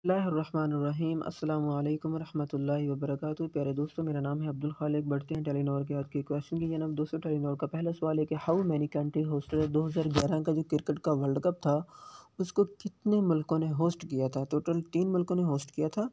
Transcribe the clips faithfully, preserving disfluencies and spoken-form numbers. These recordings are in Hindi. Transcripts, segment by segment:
बिस्मिल्लाहिर्रहमानिर्रहीम अस्सलामु अलैकुम रहमतुल्लाहि व बरकातुहू। प्यारे दोस्तों, मेरा नाम है अब्दुल खालिक। बढ़ते हैं टेलीनॉर के आज के क्वेश्चन की जानब। दोस्तों, टेलीनॉर का पहला सवाल है कि हाउ मैनी कंट्री होस्टेड दो हज़ार ग्यारह का जो क्रिकेट का वर्ल्ड कप था उसको कितने मुल्कों ने होस्ट किया था? टोटल तीन मुल्कों ने होस्ट किया था।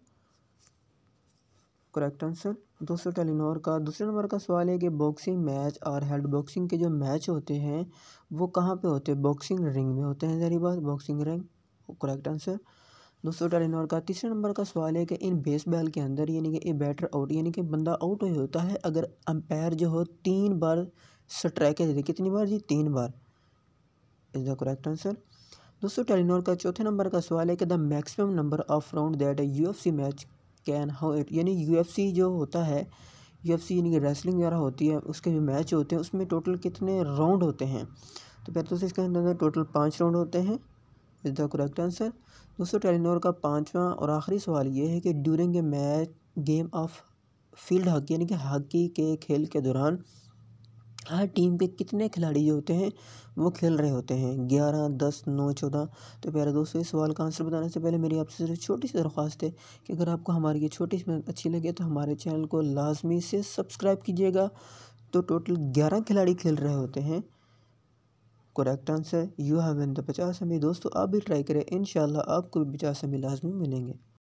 Correct answer. दोस्तों, टेलीनॉर का दूसरे नंबर का सवाल है कि बॉक्सिंग मैच और हेल्ड बॉक्सिंग के जो मैच होते हैं वो कहाँ पे होते हैं? बॉक्सिंग रिंग में होते हैं। जरी बात बॉक्सिंग रिंग। Correct answer. दोस्तों, टेलीनॉर का तीसरे नंबर का सवाल है कि इन बेसबॉल के अंदर यानी कि ए बैटर आउट यानी कि बंदा आउट हो होता है अगर अंपायर जो हो तीन बार स्ट्राइक दे दे। कितनी बार जी? तीन बार। Is the correct answer. दोस्तों, टेलीनॉर का चौथे नंबर का सवाल है कि the maximum number of round that a UFC match can how it यानी यूएफसी जो होता है, यूएफसी यानी कि रेसलिंग वगैरह होती है, उसके जो मैच होते हैं उसमें टोटल कितने राउंड होते हैं? तो पहले तो इसके अंदर टोटल पाँच राउंड होते हैं। Is the correct answer. दोस्तों, टेलीनॉर का पांचवा और आखिरी सवाल ये है कि during a match game of field hockey यानी कि हॉकी के खेल के दौरान हर टीम के कितने खिलाड़ी जो होते हैं वो खेल रहे होते हैं? ग्यारह, दस, नौ, चौदह। तो प्यारे दोस्तों, इस सवाल का आंसर बताने से पहले मेरी आपसे सिर्फ छोटी सी दरख्वास्त है कि अगर आपको हमारी ये छोटी सी मेहनत अच्छी लगे तो हमारे चैनल को लाजमी से सब्सक्राइब कीजिएगा। तो टोटल ग्यारह खिलाड़ी खेल रहे होते हैं। Correct answer. You have win the पचास एम बी। दोस्तों, आप भी ट्राई करें, इंशाल्लाह आपको भी पचास एम बी लाजमी मिलेंगे।